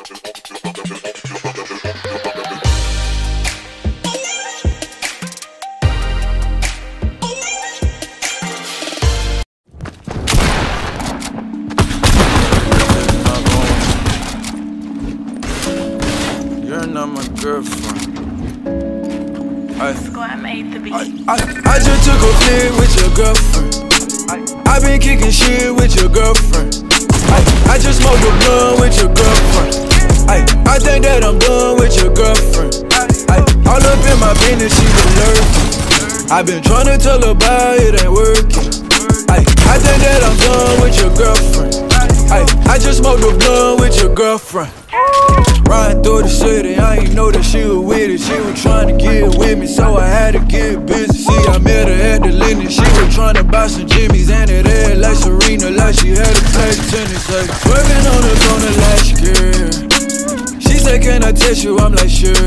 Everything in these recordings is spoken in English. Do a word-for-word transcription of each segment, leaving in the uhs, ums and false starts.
You're not my girlfriend. I, made the beat. I, I, I just took a flick with your girlfriend. I been kicking shit with your girlfriend. I, I just smoked a blunt with your girlfriend. I, I think that I'm done with your girlfriend. I, all up in my business, she been lurking. I been tryna tell her about it ain't working. I, I think that I'm done with your girlfriend. I, I just smoked a blunt with your girlfriend. Riding through the city, I ain't know that she was with it. She was trying to get with me, so I had to get busy. See, I met her at the Linden. She was trying to buy some Jimmy's, and it had like Serena, like she had to play tennis. Like, swerving on the corner like she girl. She said, can I touch you? I'm like, sure.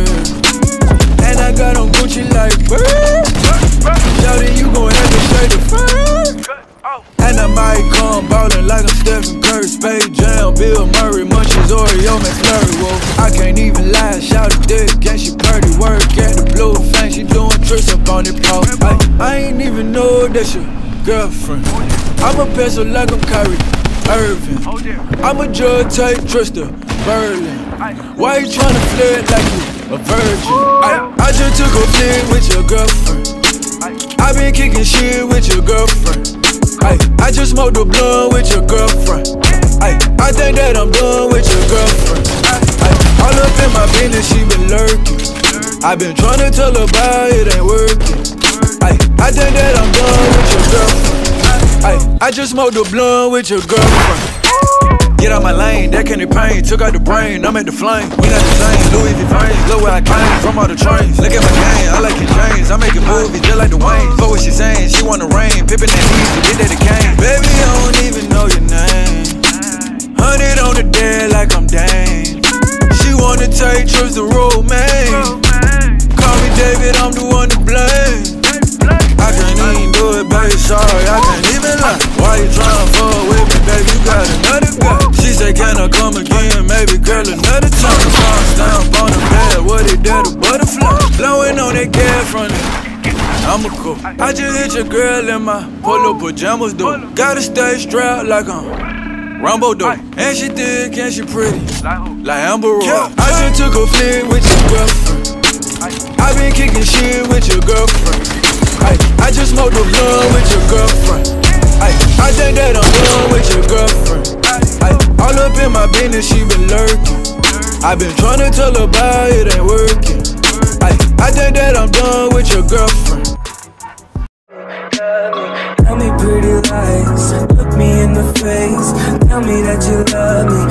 And I got on Gucci like, bird. Shouting, you gon' have to straight the fur. And I might come ballin' like I'm Stephen Curry. Spade Jam, Bill Murray, Munchies, Oreo, McFlurry. Whoa, I can't even lie, shout it dead, gang, she purdy. Work at the Blue Fang, she doing tricks up on the pole. I, I ain't even know that's your girlfriend. I'm a pencil like I'm Kyrie Irving. I'm a drug type Trista Berlin. Why you tryna flirt like you a virgin? I, I just took a flick with your girlfriend. I been kicking shit with your girlfriend. I, I just smoked a blunt with your girlfriend. I, I think that I'm done with your girlfriend. I, all up in my business, she been lurking. I been tryna tell her about it ain't working. I, I think that I'm done with your girlfriend. I, I just smoked a blunt with your girlfriend. Get out my lane, that candy pain, took out the brain, I'm at the flame. We not the same, Louis V frames, look where I came from all the trains. Look at my game, I like it James, I make a movie just like the Wayne. Fuck what she saying, she want the rain, pippin' that easy, get that it came. Baby, I don't even know your name. Hundred on the dead like I'm Dane. She wanna take trips to road, man. Call me David, I'm the one to blame. I can't even do it, baby, sorry, I can't even lie. Why you tryna fuck with me, baby, you got another guy. She said, can I come again, maybe, girl, another time. Bounce down on the bed, what it did, a butterfly. Blowing on that gas from it, I'm a cool. I just hit your girl in my polo pajamas, though. Gotta stay strapped like I'm Rambo, though. And she thick and she pretty, like Amber Rose. I just took a flick with your girlfriend. I been kicking shit with your girlfriend. I, I just smoked a blunt with your girlfriend. I, I think that I'm done with your girlfriend. I, all up in my business, she been lurking. I been tryna tell her about it ain't working. I, I think that I'm done with your girlfriend. Tell me pretty lies, look me in the face. Tell me that you love me.